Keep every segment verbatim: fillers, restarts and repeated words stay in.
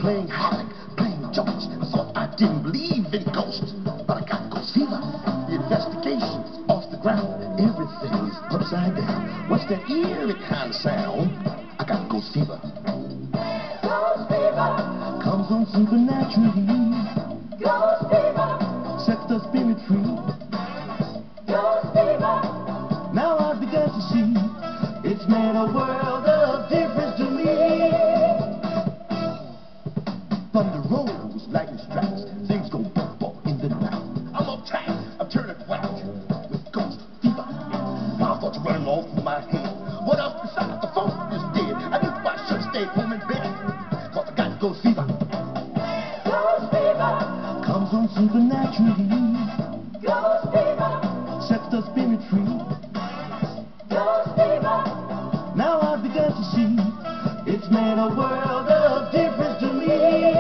playing havoc, playing jokes. I thought I didn't believe in ghosts, but I got ghost fever. The investigation's off the ground, everything's upside down. What's that eerie kind of sound? I got ghost fever. Ghost fever Comes on supernaturally, Ghost fever sets the spirit free. Ghost fever Now I've begun to see it's made a world of difference to me. Thunder rolls, lightning strikes, things go bump bump in the night. I'm uptight, I'm turning white with ghost fever. My thoughts are running off my head. What else besides the phone is dead? I knew I should stay home in bed, cause I got ghost fever. Ghost fever Comes on supernaturally, Ghost fever sets the spirit free. Ghost fever Now I've begun to see it's made a world of difference to me.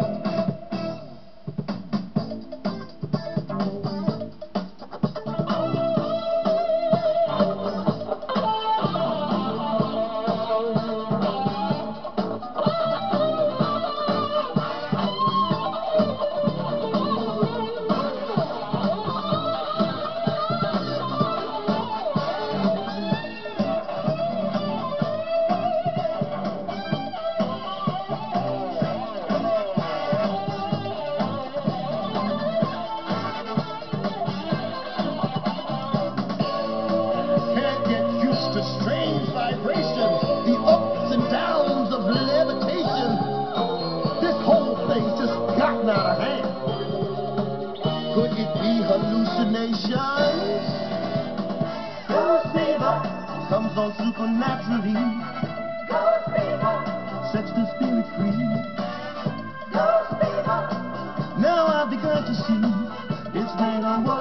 Can't get used to strange vibrations, the ups and downs of levitation. This whole thing's just gotten out of hand. Could it be hallucinations? Ghost fever Comes on supernaturally, Ghost fever sets the spirit free. Ghost fever Now I've begun to see it's made a world